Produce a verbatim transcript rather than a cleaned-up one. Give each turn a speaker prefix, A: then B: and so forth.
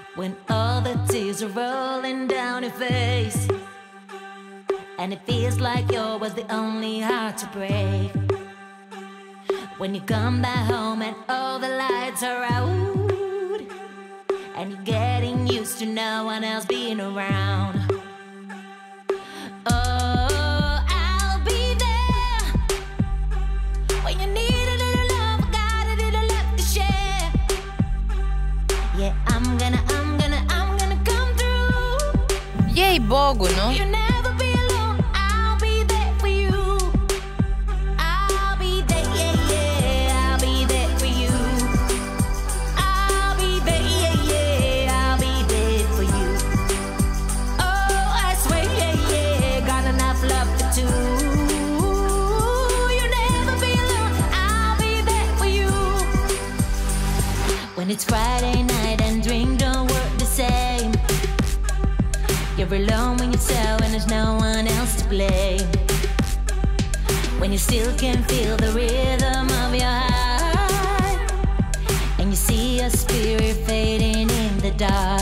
A: When all the tears are rolling down your face, and it feels like yours the only heart to break. When you come back home and all the lights are out, and you're getting used to no one else being around. Oh, I'll be there when you need a little love, got a little love to share. Yeah, I'm gonna, I'm gonna, I'm gonna come through.
B: Jej Bogu, no.
A: You'll never be alone, I'll be there for you. I'll be there, yeah, yeah, I'll be there for you. I'll be there, yeah, yeah, I'll be there for you. Oh, I swear, yeah, yeah, got enough love for two. You'll never be alone, I'll be there for you. When it's Friday night and drink don't work the same, you're alone when you're sad and there's no one else to blame. When you still can feel the rhythm of your heart, and you see your spirit fading in the dark.